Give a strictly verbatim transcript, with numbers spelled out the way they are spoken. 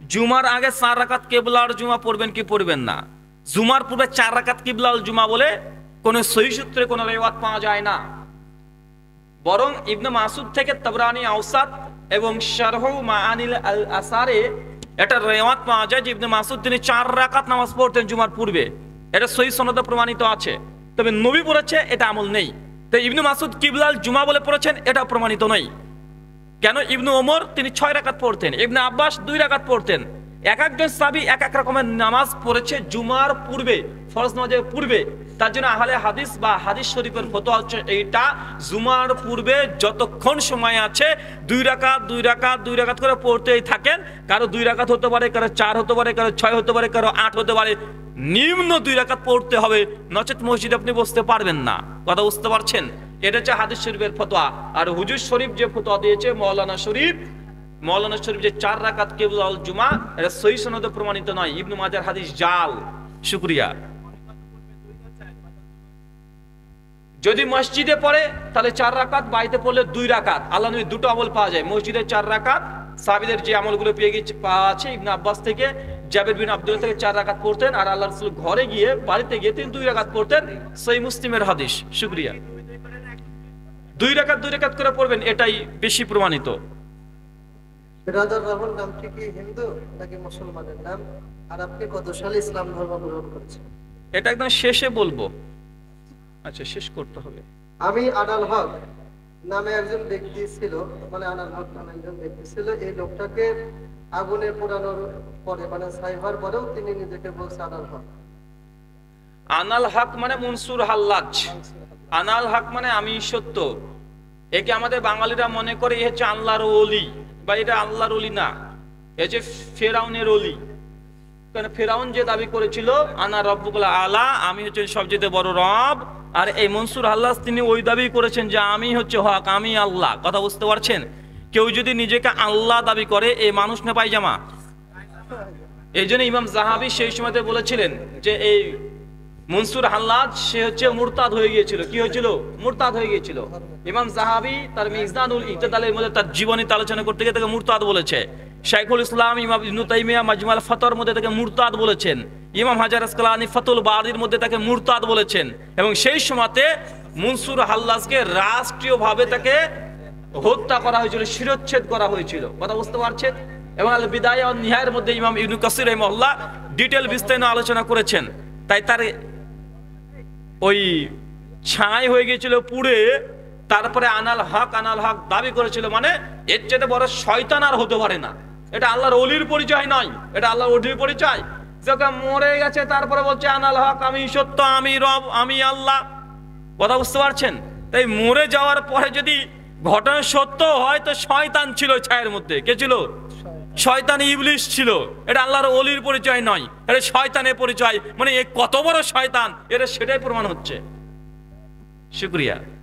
জুমার আগে চার রাকাত কিবলার জুমা পড়বেন কি পড়বেন না? জুমার পূর্বে চার রাকাত কিবলাল জুমা বলে কোন সহিহ সূত্রে কোন রিওয়ায়াত পাওয়া যায় না। বরং ইবনে মাসুদ থেকে তাবরানী আওসাত এবং শারহ মাআনিল আল আসারে এটা রিওয়ায়াত পাওয়া যায় যে ইবনে মাসুদ তিনি চার রাকাত নামাজ পড়তেন জুমার পূর্বে। এটা সহিহ সনদে প্রমাণিত আছে। তবে নবী পড়েছে এটা আমল নেই। তাই ইবনে মাসুদ কিবলাল জুমা বলে পড়েছেন এটা প্রমাণিত নয়। কেন? ইবনে ওমর তিনি ছয় রাকাত পড়তেন, ইবনে আব্বাস দুই রাকাত পড়তেন। এক একজন সাহাবী এক এক রকমের নামাজ পড়েছে জুমার পূর্বে, ফরজ নামাজের পূর্বে। তার জন্য আহলে হাদিস বা হাদিস শরীফের ফতোয়া হচ্ছে এইটা, জুমার পূর্বে যতক্ষণ সময় আছে দুই রাকাত দুই রাকাত দুই রাকাত করে পড়তেই থাকেন। কারো দুই রাকাত হতে পারে, কারো চার হতে পারে, কারো ছয় হতে পারে, কারো আট হতে পারে, নিম্ন দুই রাকাত পড়তে হবে, নচেত মসজিদে আপনি বসতে পারবেন না। কথা বুঝতে পারছেন? এটা হচ্ছে হাদিস শরীফের ফতোয়া। আর হুজুর শরীফ যে ফতোয়া দিয়েছে মাওলানা শরীফ, মাওলানা শরীফ যে চার রাকাত কিবলাল জুমা, এটা সহিহ সনদে প্রমাণিত নয়, ইবনে মাজার হাদিস জাল। শুকরিয়া। যদি মসজিদে পড়ে তাহলে চার রাকাত, বাড়িতে পড়লে দুই রাকাত। আল্লাহ নবী দুটো আমল পাওয়া যায়, মসজিদে চার রাকাত, সাহাবীদের যে আমলগুলো পেয়ে গেছে পাওয়া আছে ইবনে আব্বাস থেকে, জাবের বিন আব্দুল্লাহ থেকে চার রাকাত পড়তেন, আর আল্লাহ রাসূল ঘরে গিয়ে বাড়িতে গিয়ে তিনি দুই রাকাত পড়তেন। সহিহ মুসলিমের হাদিস। শুকরিয়া। দুই রাকাত দুই রাকাত করে পড়বেন, এটাই বেশি প্রমাণিত। বিরাদার রহমান নামটি কি হিন্দু নাকি মুসলমানের নাম? আর আপনি কত সালে ইসলাম ধর্ম গ্রহণ করেছেন? এটা একদম শেষে বলবো। আচ্ছা, শেষ করতে হবে। আমি আনাল হক নামে একজন ব্যক্তি ছিল, মানে আনাল হক নামে একজন ব্যক্তি ছিল। এই লোকটাকে আগুনে পোড়ানোর পরে, মানে সাইবার পরেও তিনি নিজেকে বলছে আনাল হক। আনাল হক মানে মনসুর হাল্লাজ। আনাল হক মানে আমি সত্য। একে আমাদের বাঙালিরা মনে করে এ হচ্ছে আল্লাহর ওলি, বা এটা আল্লাহর ওলি না, এ যে ফেরাউনের ওলি। কারণ ফেরাউন যে দাবি করেছিল আনা রব্বুকুল আলা, আমি হচ্ছে সবচেয়ে বড় রব, আর এই মনসুর হাল্লাজ তিনি ওই দাবি করেছেন যে আমি হচ্ছে হক, আমি আল্লাহ। কথা বুঝতে পারছেন? কেউ যদি নিজেকে আল্লাহ দাবি করে, এই মানুষ না পায়জামা। এই জন্য ইমাম জাহাবি সেই সময়তে বলেছিলেন যে এই মনসুর হাল্লাজ সে হচ্ছে মুরতাদ হয়ে গিয়েছিল। কি হয়েছিল? মুরতাদ হয়ে গিয়েছিল। ইমাম জাহাবি তার মিজদানুল ইতিদালের মধ্যে তার জীবনীতে আলোচনা করতে গিয়ে তাকে মুরতাদ বলেছে। শাইখুল ইসলাম ইমাম ইবনে তাইমিয়া মাজমুল ফাতওয়ার মধ্যে তাকে মুরতাদ বলেছেন। ইমাম হাজার আসকালানি ফাতুল বারির মধ্যে তাকে মুরতাদ বলেছেন। এবং সেই সময়তে মনসুর হাল্লাজকে রাষ্ট্রীয়ভাবে তাকে হত্যা করা হয়েছিল, শিরচ্ছেদ করা হয়েছিল। কথা বুঝতে পারছেন? এবং আল বিদায়া ওয়ান নিহায়ার মধ্যে ইমাম ইবনে কাসির রাহিমাহুল্লাহ ডিটেইল বিস্তারিত আলোচনা করেছেন। তাই তার ওই ছাই হয়ে গিয়েছিল পুড়ে, তারপরে আনাল হক আনাল হক দাবি করেছিল। মানে এর চেয়ে বড় শয়তান আর হতে পারে না। এটা আল্লাহর ওলির পরিচয় নয়, এটা আল্লাহর ওলির পরিচয়। যখন মরে গেছে তারপরে বলছে আনাল হক, আমি সত্য, আমি রব, আমি আল্লাহ। কথা বুঝতে পারছেন? তাই মরে যাওয়ার পরে যদি ঘটনা সত্য হয় তো শয়তান ছিল ছায়ের মধ্যে। কে ছিল? শয়তান, ইবলিস ছিল। এটা আল্লাহর ওলির পরিচয় নয়, এটা শয়তানের পরিচয়। মানে এ কত বড় শয়তান, এটা সেটাই প্রমাণ হচ্ছে। শুকরিয়া।